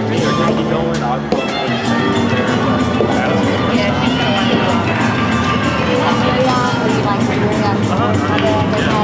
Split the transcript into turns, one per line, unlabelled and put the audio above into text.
like me, they're gonna keep going. I'll go there, but
Yeah, she's gonna want to do all that.
You like to do that?
uh-huh.
Yeah.